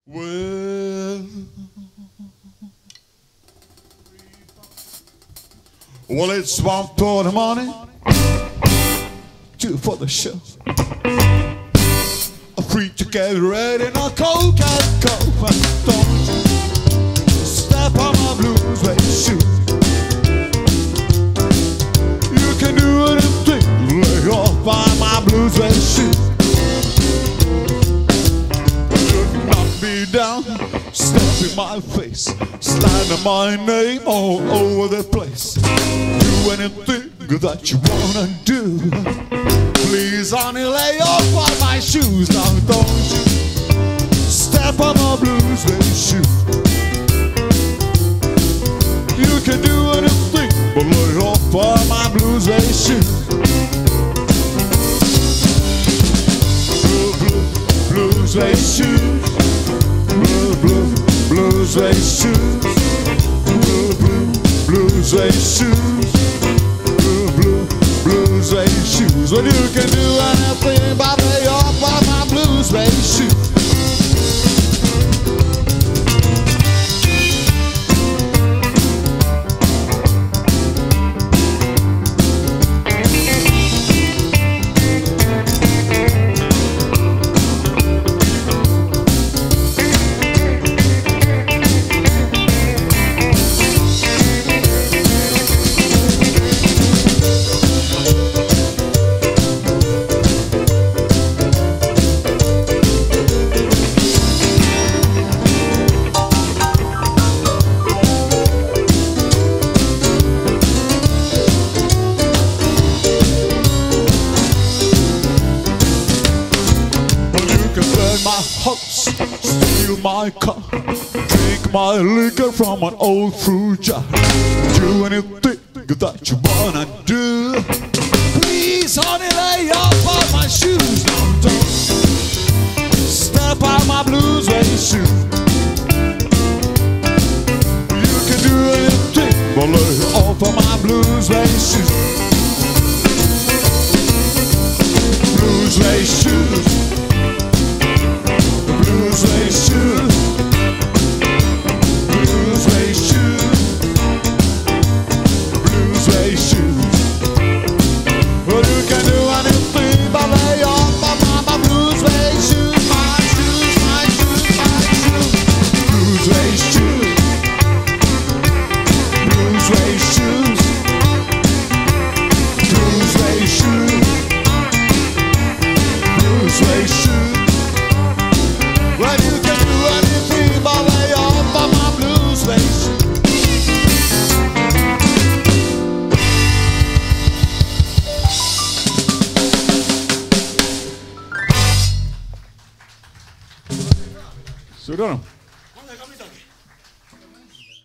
Well, it's 1:30 in the morning, 2 for the show. I'm free to get ready, no cold, don't you step on my blues suede shoes. You can do anything, lay off by my blues suede shoes. You knock me down, step in my face, slander my name all over the place. Do anything that you wanna do. Please, honey, lay off by my shoes. Now don't you step on my blues suede shoes. You can do anything but lay off by my blues suede shoes. Blues suede shoes. Blues suede shoes. Blues suede shoes. Blues suede shoes. Well, you can do anything but lay off by my blues suede shoes. My house, steal my car, drink my liquor from an old fruit jar. Do anything that you wanna do. Please, honey, lay off all my shoes. No, don't step on my blues suede shoes. You can do anything but lay off of my blues suede shoes. Blues suede shoes. Blues suede shoes. Blues suede shoes. Blues suede shoes. Well, you can do anything but lay off my blues suede shoes. My shoes, my shoes, my shoes. Blues suede shoes. Blues suede shoes. Blues suede shoes. Blues suede shoes. Well, you can do anything but lay off of my blues suede shoes. So done.